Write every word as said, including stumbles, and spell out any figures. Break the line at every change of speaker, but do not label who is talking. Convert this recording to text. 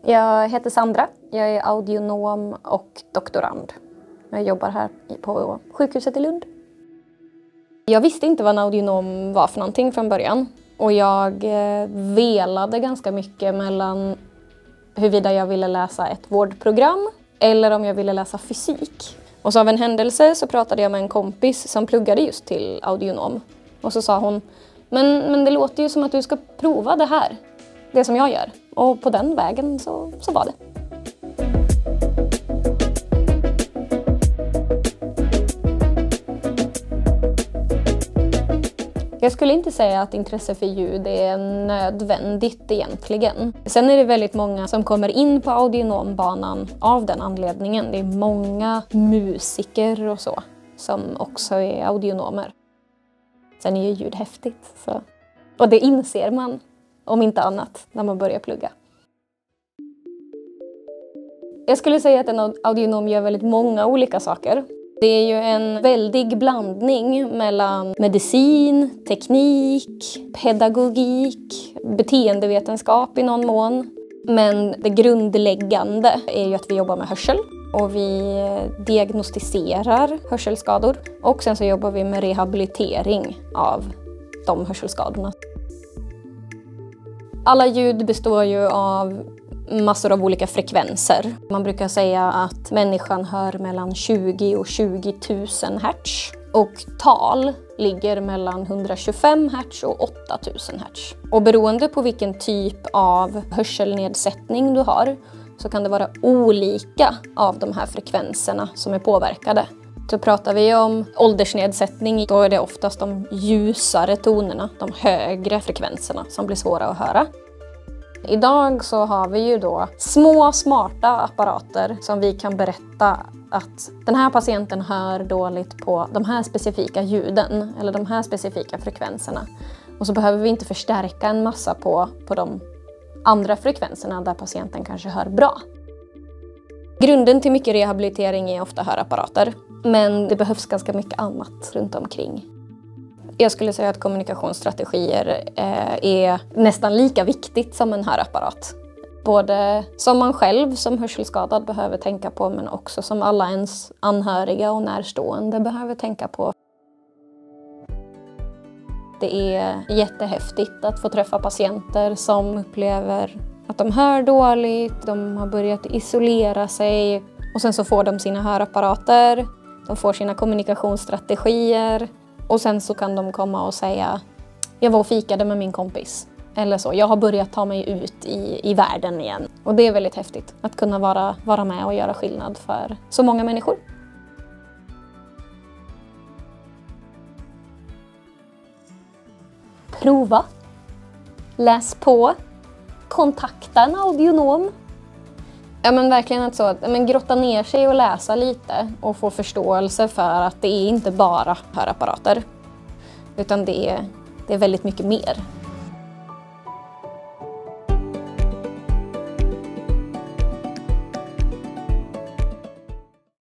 Jag heter Sandra. Jag är audionom och doktorand. Jag jobbar här på sjukhuset i Lund. Jag visste inte vad en audionom var för någonting från början. Och jag velade ganska mycket mellan huruvida jag ville läsa ett vårdprogram eller om jag ville läsa fysik. Och så av en händelse så pratade jag med en kompis som pluggade just till audionom. Och så sa hon, men, men det låter ju som att du ska prova det här. Det som jag gör. Och på den vägen så, så var det. Jag skulle inte säga att intresse för ljud är nödvändigt egentligen. Sen är det väldigt många som kommer in på audionombanan av den anledningen. Det är många musiker och så som också är audionomer. Sen är ju ljud häftigt. Så. Och det inser man, om inte annat, när man börjar plugga. Jag skulle säga att en audionom gör väldigt många olika saker. Det är ju en väldig blandning mellan medicin, teknik, pedagogik, beteendevetenskap i någon mån. Men det grundläggande är ju att vi jobbar med hörsel och vi diagnostiserar hörselskador. Och sen så jobbar vi med rehabilitering av de hörselskadorna. Alla ljud består ju av massor av olika frekvenser. Man brukar säga att människan hör mellan tjugo och tjugo tusen hertz. Och tal ligger mellan hundratjugofem hertz och åtta tusen hertz. Och beroende på vilken typ av hörselnedsättning du har så kan det vara olika av de här frekvenserna som är påverkade. Så pratar vi om åldersnedsättning, då är det oftast de ljusare tonerna, de högre frekvenserna som blir svåra att höra. Idag så har vi ju då små smarta apparater som vi kan berätta att den här patienten hör dåligt på de här specifika ljuden eller de här specifika frekvenserna. Och så behöver vi inte förstärka en massa på, på de andra frekvenserna där patienten kanske hör bra. Grunden till mycket rehabilitering är ofta hörapparater, men det behövs ganska mycket annat runt omkring. Jag skulle säga att kommunikationsstrategier är nästan lika viktigt som en hörapparat. Både som man själv som hörselskadad behöver tänka på, men också som alla ens anhöriga och närstående behöver tänka på. Det är jättehäftigt att få träffa patienter som upplever att de hör dåligt, de har börjat isolera sig och sen så får de sina hörapparater, de får sina kommunikationsstrategier. Och sen så kan de komma och säga, jag var och fikade med min kompis. Eller så, jag har börjat ta mig ut i, i världen igen. Och det är väldigt häftigt att kunna vara, vara med och göra skillnad för så många människor. Prova. Läs på. Kontakta en audionom. Ja men verkligen att så, men grotta ner sig och läsa lite och få förståelse för att det är inte bara hörapparater. Utan det är, det är väldigt mycket mer.